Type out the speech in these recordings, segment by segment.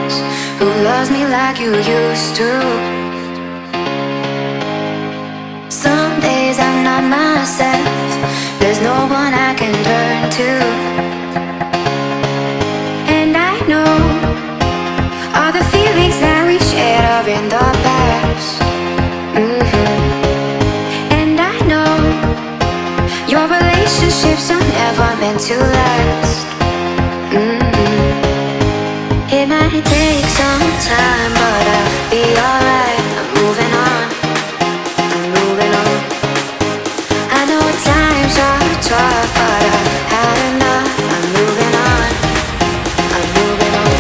else who loves me like you used to. Some days I'm not myself, there's no one I can turn to. And I know all the feelings that we shared are in the past. And I know your relationships are never meant to last. It might take some time, but I'll be alright. I'm moving on, I'm moving on. I know times are tough, but I've had enough. I'm moving on, I'm moving on.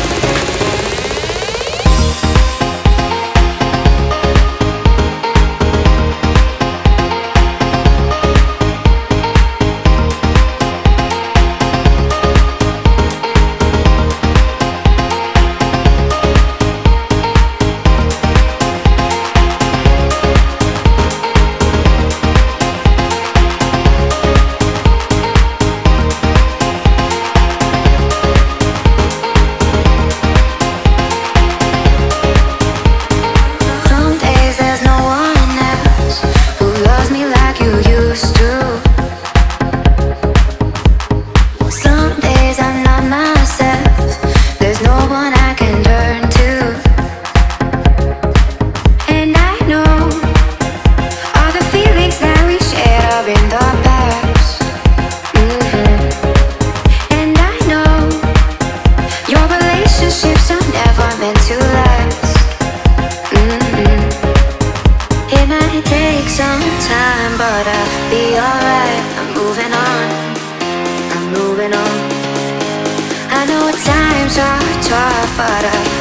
Some time, but I'll be alright. I'm moving on, I'm moving on. I know times are tough, but